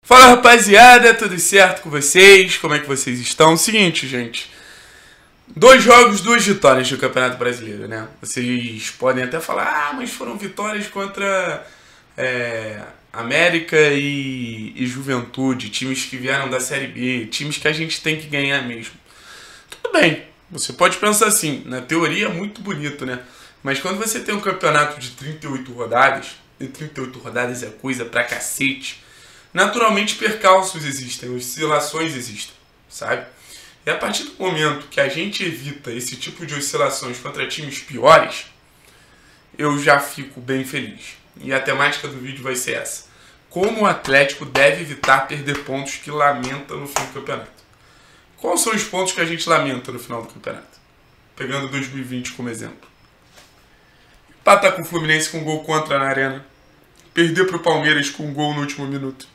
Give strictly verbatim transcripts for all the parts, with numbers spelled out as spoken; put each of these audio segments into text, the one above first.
Fala, rapaziada, tudo certo com vocês? Como é que vocês estão? Seguinte, gente, dois jogos, duas vitórias do Campeonato Brasileiro, né? Vocês podem até falar, ah, mas foram vitórias contra é, América e, e Juventude, times que vieram da Série B, times que a gente tem que ganhar mesmo. Tudo bem, você pode pensar assim, na teoria é muito bonito, né? Mas quando você tem um campeonato de trinta e oito rodadas, e trinta e oito rodadas é coisa pra cacete, naturalmente percalços existem, oscilações existem, sabe? E a partir do momento que a gente evita esse tipo de oscilações contra times piores, eu já fico bem feliz. E a temática do vídeo vai ser essa. Como o Atlético deve evitar perder pontos que lamenta no fim do campeonato. Quais são os pontos que a gente lamenta no final do campeonato? Pegando dois mil e vinte como exemplo. Empatar com o Fluminense com um gol contra na arena. Perder para o Palmeiras com um gol no último minuto.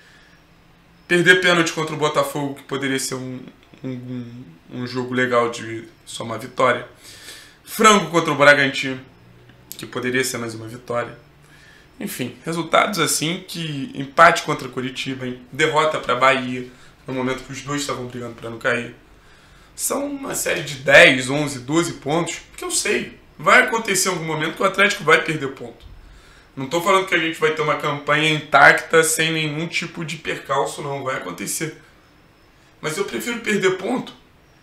Perder pênalti contra o Botafogo, que poderia ser um, um, um jogo legal de só uma vitória. Frango contra o Bragantino, que poderia ser mais uma vitória. Enfim, resultados assim que empate contra o Curitiba, derrota para a Bahia, no momento que os dois estavam brigando para não cair. São uma série de dez, onze, doze pontos, que eu sei, vai acontecer em algum momento que o Atlético vai perder ponto. Não estou falando que a gente vai ter uma campanha intacta sem nenhum tipo de percalço, não. Vai acontecer. Mas eu prefiro perder ponto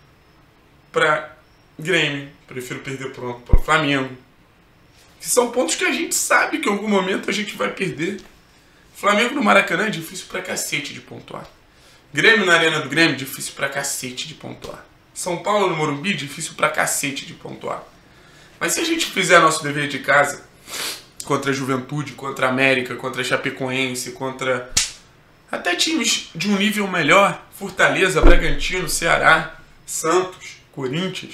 para Grêmio. Prefiro perder ponto para o Flamengo. Que são pontos que a gente sabe que em algum momento a gente vai perder. Flamengo no Maracanã é difícil pra cacete de pontuar. Grêmio na Arena do Grêmio, difícil pra cacete de pontuar. São Paulo no Morumbi, difícil pra cacete de pontuar. Mas se a gente fizer nosso dever de casa contra a Juventude, contra a América, contra a Chapecoense, contra até times de um nível melhor, Fortaleza, Bragantino, Ceará, Santos, Corinthians,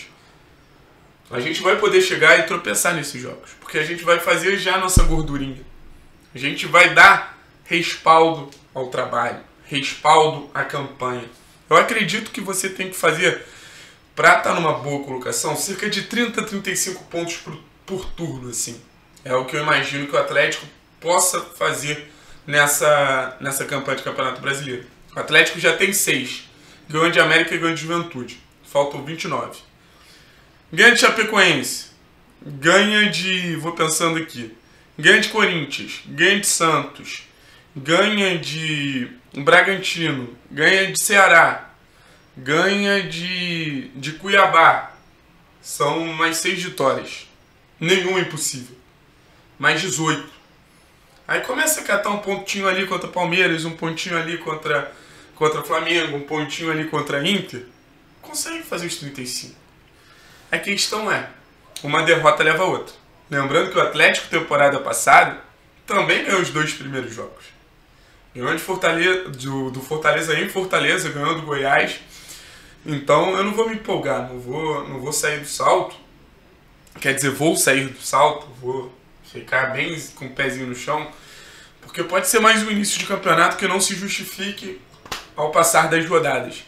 a gente vai poder chegar e tropeçar nesses jogos, porque a gente vai fazer já a nossa gordurinha. A gente vai dar respaldo ao trabalho, respaldo à campanha. Eu acredito que você tem que fazer, para estar numa boa colocação, cerca de trinta a trinta e cinco pontos por, por turno, assim. É o que eu imagino que o Atlético possa fazer nessa, nessa campanha de Campeonato Brasileiro. O Atlético já tem seis. Ganhou de América e ganhou de Juventude. Faltam vinte e nove. Ganha de Chapecoense. Ganha de... Vou pensando aqui. Ganha de Corinthians. Ganha de Santos. Ganha de Bragantino. Ganha de Ceará. Ganha de, de Cuiabá. São mais seis vitórias. Nenhum é impossível. Mais dezoito. Aí começa a catar um pontinho ali contra Palmeiras, um pontinho ali contra, contra Flamengo, um pontinho ali contra Inter. Consegue fazer os trinta e cinco. A questão é, uma derrota leva a outra. Lembrando que o Atlético, temporada passada, também ganhou os dois primeiros jogos. Ganhou de Fortaleza, do, do Fortaleza em Fortaleza, ganhou do Goiás. Então eu não vou me empolgar, não vou, não vou sair do salto. Quer dizer, vou sair do salto, vou ficar bem com o pezinho no chão, porque pode ser mais um início de campeonato que não se justifique ao passar das rodadas.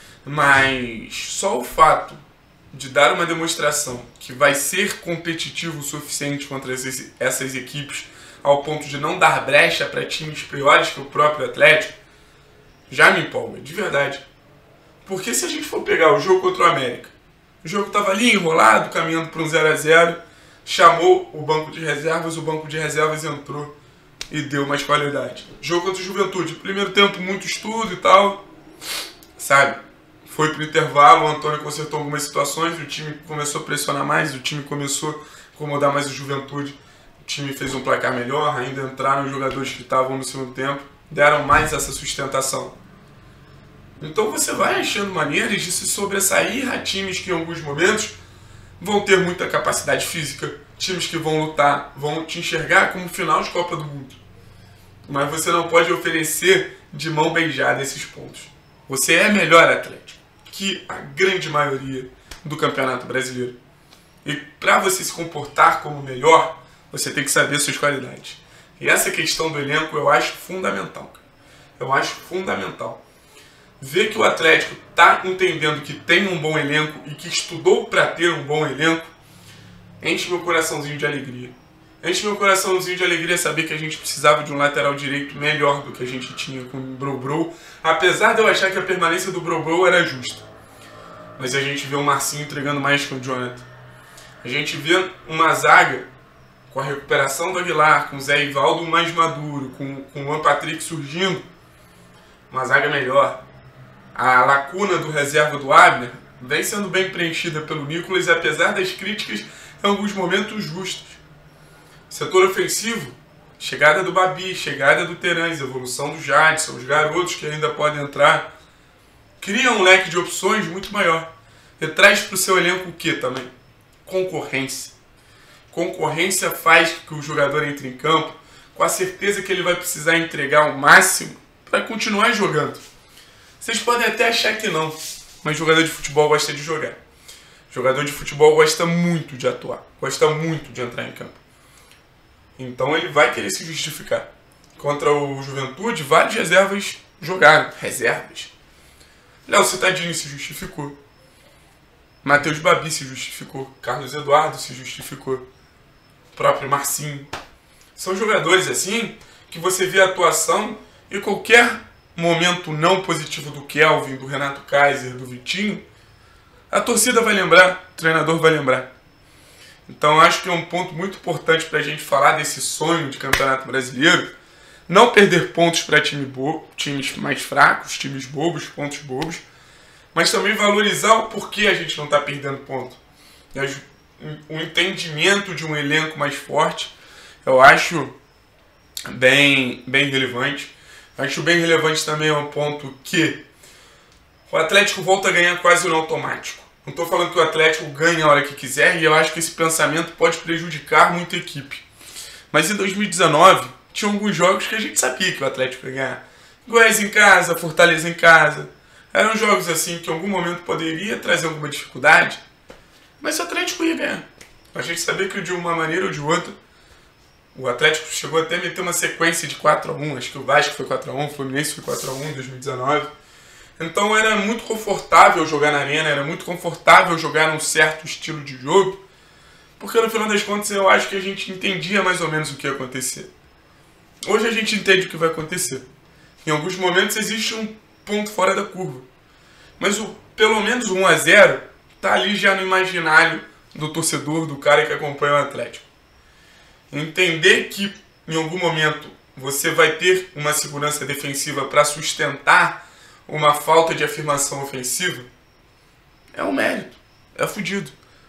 Mas só o fato de dar uma demonstração que vai ser competitivo o suficiente contra essas, essas equipes, ao ponto de não dar brecha para times piores que o próprio Atlético, já me empolga, de verdade. Porque se a gente for pegar o jogo contra o América, o jogo estava ali enrolado, caminhando para um zero a zero, chamou o banco de reservas, o banco de reservas entrou e deu mais qualidade. Jogo contra o Juventude, primeiro tempo muito estudo e tal, sabe? Foi pro intervalo, o Antônio consertou algumas situações, o time começou a pressionar mais, o time começou a incomodar mais o Juventude, o time fez um placar melhor, ainda entraram os jogadores que estavam no segundo tempo, deram mais essa sustentação. Então você vai achando maneiras de se sobressair a times que em alguns momentos vão ter muita capacidade física, times que vão lutar, vão te enxergar como final de Copa do Mundo. Mas você não pode oferecer de mão beijada esses pontos. Você é melhor Atlético que a grande maioria do Campeonato Brasileiro. E para você se comportar como melhor, você tem que saber suas qualidades. E essa questão do elenco eu acho fundamental. Eu acho fundamental. Ver que o Atlético está entendendo que tem um bom elenco e que estudou para ter um bom elenco, enche meu coraçãozinho de alegria. Enche meu coraçãozinho de alegria saber que a gente precisava de um lateral direito melhor do que a gente tinha com o Brobro, apesar de eu achar que a permanência do Brobro era justa. Mas a gente vê o Marcinho entregando mais que o Jonathan. A gente vê uma zaga com a recuperação do Aguilar, com o Zé Ivaldo mais maduro, com, com o Juan Patrick surgindo, uma zaga melhor. A lacuna do reserva do Abner vem sendo bem preenchida pelo Nicolas, apesar das críticas em alguns momentos justos. Setor ofensivo, chegada do Babi, chegada do Terãs, evolução do Jadson, os garotos que ainda podem entrar, cria um leque de opções muito maior. E traz para o seu elenco o que também? Concorrência. Concorrência faz que o jogador entre em campo com a certeza que ele vai precisar entregar o máximo para continuar jogando. Vocês podem até achar que não, mas jogador de futebol gosta de jogar. Jogador de futebol gosta muito de atuar, gosta muito de entrar em campo. Então ele vai querer se justificar. Contra o Juventude, várias reservas jogaram. Reservas. Léo Cittadini se justificou. Matheus Babi se justificou. Carlos Eduardo se justificou. O próprio Marcinho. São jogadores assim que você vê a atuação e qualquer momento não positivo do Kelvin, do Renato Kaiser, do Vitinho, a torcida vai lembrar, o treinador vai lembrar. Então acho que é um ponto muito importante para a gente falar desse sonho de Campeonato Brasileiro. Não perder pontos para time bo- times mais fracos, times bobos, pontos bobos. Mas também valorizar o porquê a gente não está perdendo ponto. O entendimento de um elenco mais forte, eu acho bem, bem relevante. Acho bem relevante também um ponto que o Atlético volta a ganhar quase no automático. Não estou falando que o Atlético ganha a hora que quiser, e eu acho que esse pensamento pode prejudicar muito a equipe. Mas em dois mil e dezenove, tinha alguns jogos que a gente sabia que o Atlético ia ganhar. Goiás em casa, Fortaleza em casa. Eram jogos assim que em algum momento poderia trazer alguma dificuldade, mas o Atlético ia ganhar. A gente sabia que de uma maneira ou de outra, o Atlético chegou até a meter uma sequência de quatro a um. Acho que o Vasco foi quatro a um, o Fluminense foi quatro a um em dois mil e dezenove. Então era muito confortável jogar na arena, era muito confortável jogar num certo estilo de jogo, porque no final das contas eu acho que a gente entendia mais ou menos o que ia acontecer. Hoje a gente entende o que vai acontecer. Em alguns momentos existe um ponto fora da curva, mas o, pelo menos o um a zero está ali já no imaginário do torcedor, do cara que acompanha o Atlético. Entender que em algum momento você vai ter uma segurança defensiva para sustentar uma falta de afirmação ofensiva é um mérito, é fudido.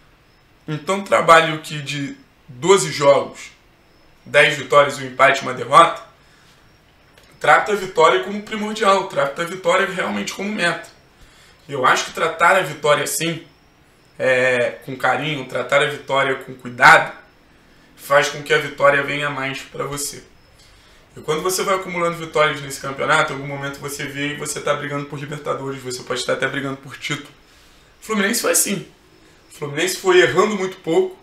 Então trabalho que de doze jogos, dez vitórias, um empate e uma derrota, trata a vitória como primordial, trata a vitória realmente como meta. Eu acho que tratar a vitória assim, é, com carinho, tratar a vitória com cuidado, faz com que a vitória venha mais para você. E quando você vai acumulando vitórias nesse campeonato, em algum momento você vê e você está brigando por Libertadores, você pode estar até brigando por título. O Fluminense foi assim. O Fluminense foi errando muito pouco.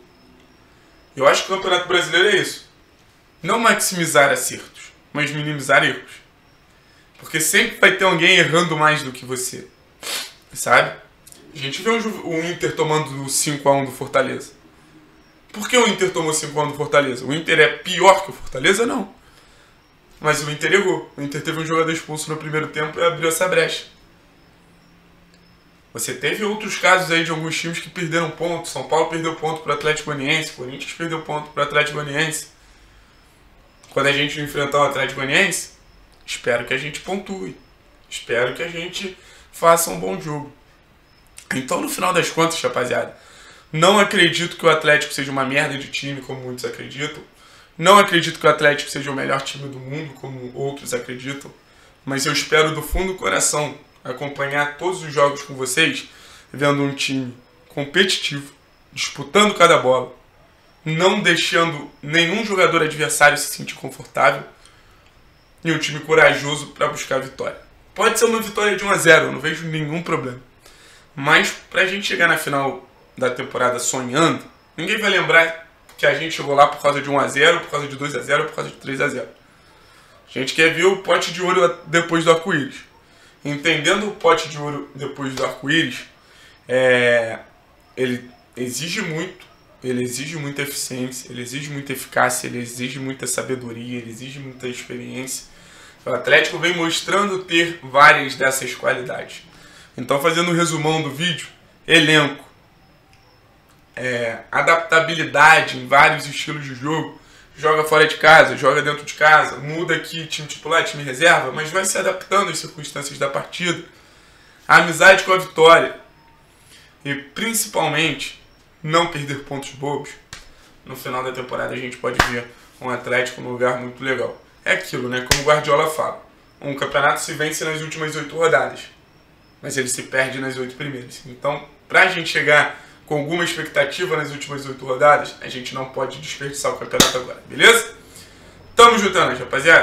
Eu acho que o Campeonato Brasileiro é isso. Não maximizar acertos, mas minimizar erros. Porque sempre vai ter alguém errando mais do que você. Sabe? A gente vê o Inter tomando cinco a um do Fortaleza. Por que o Inter tomou cinco a um do Fortaleza? O Inter é pior que o Fortaleza? Não. Mas o Inter errou. O Inter teve um jogador expulso no primeiro tempo e abriu essa brecha. Você teve outros casos aí de alguns times que perderam ponto. São Paulo perdeu ponto para o Atlético Goianiense. Corinthians perdeu ponto para o Atlético Goianiense. Quando a gente enfrentar o Atlético Goianiense, espero que a gente pontue. Espero que a gente faça um bom jogo. Então, no final das contas, rapaziada, não acredito que o Atlético seja uma merda de time, como muitos acreditam. Não acredito que o Atlético seja o melhor time do mundo, como outros acreditam. Mas eu espero do fundo do coração acompanhar todos os jogos com vocês, vendo um time competitivo, disputando cada bola, não deixando nenhum jogador adversário se sentir confortável, e um time corajoso para buscar a vitória. Pode ser uma vitória de um a zero, eu não vejo nenhum problema. Mas para a gente chegar na final da temporada sonhando, ninguém vai lembrar que a gente chegou lá por causa de um a zero, por causa de dois a zero, por causa de três a zero. A gente quer ver o pote de ouro depois do arco-íris. Entendendo o pote de ouro depois do arco-íris, é, ele exige muito ele exige muita eficiência, ele exige muita eficácia, ele exige muita sabedoria, ele exige muita experiência. O Atlético vem mostrando ter várias dessas qualidades. Então, fazendo um resumão do vídeo, elenco, é, adaptabilidade em vários estilos de jogo, joga fora de casa, joga dentro de casa, muda aqui time titular, time reserva, mas vai se adaptando às circunstâncias da partida. A amizade com a vitória e, principalmente, não perder pontos bobos. No final da temporada a gente pode ver um Atlético num lugar muito legal. É aquilo, né? Como o Guardiola fala, um campeonato se vence nas últimas oito rodadas, mas ele se perde nas oito primeiras. Então, pra gente chegar com alguma expectativa nas últimas oito rodadas, a gente não pode desperdiçar o campeonato agora, beleza? Tamo juntando, rapaziada.